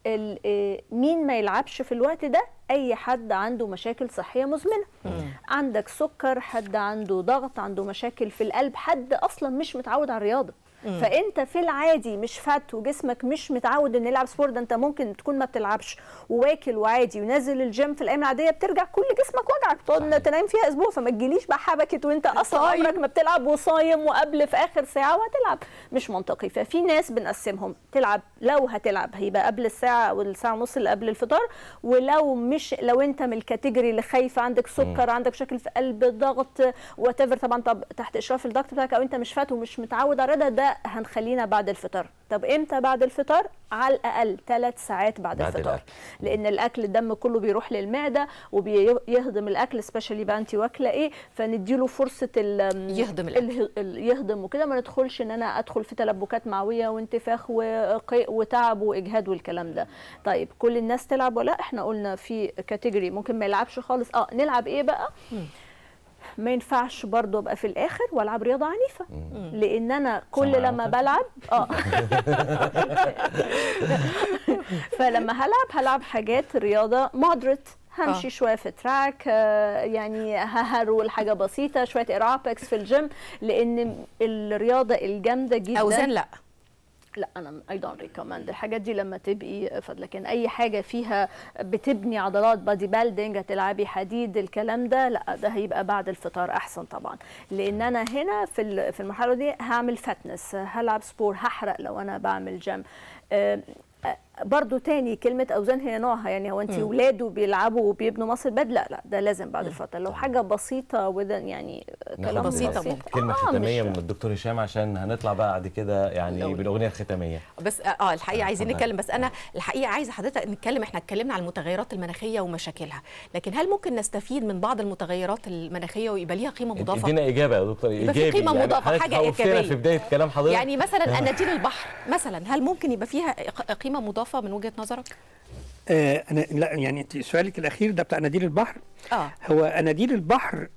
مين ما يلعبش في الوقت ده؟ اي حد عنده مشاكل صحيه مزمنه. عندك سكر، حد عنده ضغط، عنده مشاكل في القلب، حد اصلا مش متعود على الرياضه. فانت في العادي مش فات وجسمك مش متعود ان يلعب سبورت، ده انت ممكن تكون ما بتلعبش وواكل وعادي ونازل الجيم في الايام العاديه بترجع كل جسمك وجعك، تقعد تنام فيها اسبوع. فما تجيليش بقى حبكت وانت اصلا عمرك ما بتلعب وصايم وقبل في اخر ساعه وهتلعب، مش منطقي. ففي ناس بنقسمهم تلعب، لو هتلعب هيبقى قبل الساعه او الساعه ونص اللي قبل الفطار. ولو مش، لو انت من الكاتيجوري اللي خايفه، عندك سكر، عندك مشاكل في قلب، ضغط، وات ايفر، طبعا تحت اشراف الدكتور بتاعك، او انت مش فات ومش متعود على ده هنخلينا بعد الفطار. طب امتى بعد الفطار؟ على الاقل 3 ساعات بعد الفطار. لان الاكل الدم كله بيروح للمعده وبيهضم الاكل، سبيشالي بقى انت واكله ايه، فنديله فرصه يهضم الاكل، يهضم وكده. ما ندخلش ان انا ادخل في تلبكات معويه وانتفاخ وقيء وتعب واجهاد والكلام ده. طيب كل الناس تلعب ولا؟ احنا قلنا في كاتيجوري ممكن ما يلعبش خالص. نلعب ايه بقى؟ ما ينفعش برضه ابقى في الاخر والعب رياضه عنيفه. لان انا كل لما بلعب فلما هلعب حاجات رياضه مودريت، همشي شويه في تراك، يعني هرول حاجه بسيطه، شويه ايرابكس في الجيم. لان الرياضه الجامده جدا اوزان لا انا اي دونت ريكومند الحاجات دي لما تبقي لكن اي حاجه فيها بتبني عضلات، بادي بيلدينج، هتلعبي حديد، الكلام ده لا، ده هيبقى بعد الفطار احسن طبعا. لان انا هنا في المرحله دي هعمل فتنس، هلعب سبور، هحرق لو انا بعمل جيم. برضو تاني كلمة أوزان هي نوعها، يعني هو أنت ولاده بيلعبوا وبيبنوا مصر باد، لا ده لازم بعد فترة. لو حاجة بسيطة وده يعني كلام بسيطة بسيط كلمة ختامية من الدكتور هشام عشان هنطلع بعد كده يعني بالأغنية الختامية. بس الحقيقة عايزين نتكلم، بس أنا الحقيقة عايزة حضرتك نتكلم، احنا اتكلمنا عن المتغيرات المناخية ومشاكلها، لكن هل ممكن نستفيد من بعض المتغيرات المناخية ويبقى ليها قيمة مضافة؟ ادينا إجابة يا دكتور، يبقى في قيمة مضافة، حاجة إيجابية في بداية كلام حضرتك. يعني مثلا أناديل البحر مثلا، هل ممكن يبقى فيها قيمة مضافة من وجهة نظرك؟ أنا لا، يعني أنت سؤالك الأخير ده بتاع أناديل البحر. هو أناديل البحر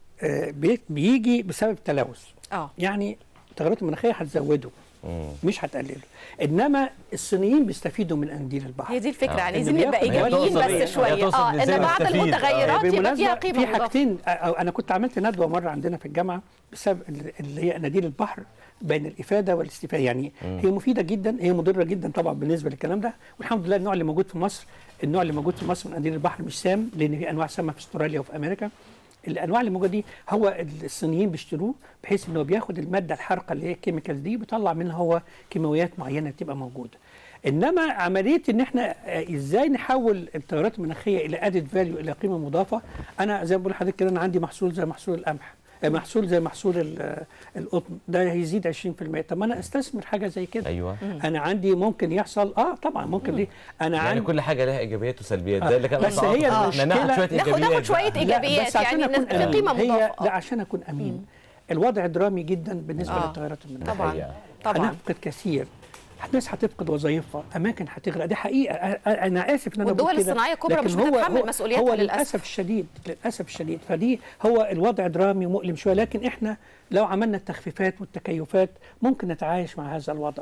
بيجي بسبب التلوث. يعني التغيرات المناخية هتزوده مش هتقلله، انما الصينيين بيستفيدوا من اناديل البحر. هي دي الفكره، عايزين نبقى ايجابيين بس شويه. ان بعض المتغيرات يبقى فيها قيمه مضافه. في حاجتين، انا كنت عملت ندوه مره عندنا في الجامعه بسبب اللي هي اناديل البحر بين الافاده والاستفاده. يعني هي مفيده جدا، هي مضره جدا طبعا بالنسبه للكلام ده، والحمد لله النوع اللي موجود في مصر، النوع اللي موجود في مصر من اناديل البحر مش سام، لان في انواع سامه في استراليا وفي امريكا. الانواع اللي موجوده دي هو الصينيين بيشتروه بحيث انه بياخد الماده الحارقه اللي هي الكيميكالز دي، بيطلع منها هو كيماويات معينه بتبقى موجوده. انما عمليه ان احنا ازاي نحول التغيرات المناخيه الى ادد فاليو، الى قيمه مضافه. انا زي ما بقول لحضرتك كده، انا عندي محصول زي محصول القمح، محصول زي محصول القطن، ده هيزيد 20%. طب ما انا استثمر حاجه زي كده. ايوه. انا عندي ممكن يحصل طبعا ممكن ليه، انا يعني عندي كل حاجه لها ايجابيات وسلبيات. ده اللي كان بس هي المشكله ناخد شويه ايجابيات يعني في قيمه مضافه. لا عشان اكون امين. الوضع درامي جدا بالنسبه للتغيرات المناخيه. طبعا هنفقد كثير، الناس هتفقد وظائفها، اماكن هتغرق، دي حقيقه. انا اسف ان انا بقول كده، والدول الصناعيه الكبرى مش بتتحمل مسؤوليتها هو للاسف الشديد، للاسف الشديد. فدي هو الوضع درامي ومؤلم شويه، لكن احنا لو عملنا التخفيفات والتكيفات ممكن نتعايش مع هذا الوضع.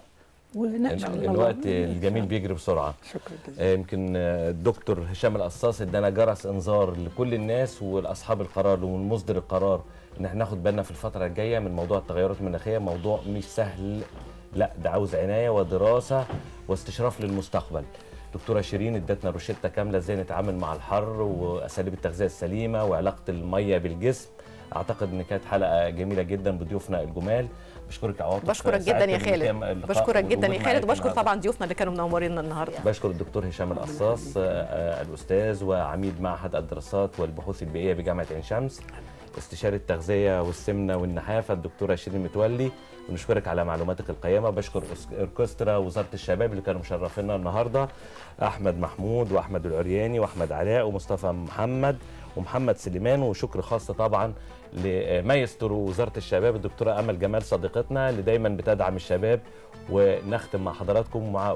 الوقت الجميل بيجري بسرعه. شكرا جزيلا. يمكن الدكتور هشام القصاص ادانا جرس انذار لكل الناس والاصحاب القرار ومصدر القرار ان احنا ناخد بالنا في الفتره الجايه من موضوع التغيرات المناخيه. موضوع مش سهل، لا ده عاوز عنايه ودراسه واستشراف للمستقبل. دكتوره شيرين ادتنا روشته كامله ازاي نتعامل مع الحر واساليب التغذيه السليمه وعلاقه الميه بالجسم. اعتقد ان كانت حلقه جميله جدا بضيوفنا الجمال. بشكرك يا عواطف. بشكرك جدا يا خالد. بشكرك جدا يا خالد، وبشكر طبعا ضيوفنا اللي كانوا منورينا النهارده. بشكر الدكتور هشام القصاص الاستاذ وعميد معهد الدراسات والبحوث البيئيه بجامعه عين شمس، استشاري التغذيه والسمنه والنحافه الدكتوره شيرين متولي. ونشكرك على معلوماتك القيمه. بشكر اوركسترا وزاره الشباب اللي كانوا مشرفينا النهارده، احمد محمود واحمد العرياني واحمد علاء ومصطفى محمد ومحمد سليمان. وشكر خاص طبعا لمايسترو وزاره الشباب الدكتوره امل جمال صديقتنا اللي دايما بتدعم الشباب. ونختم مع حضراتكم مع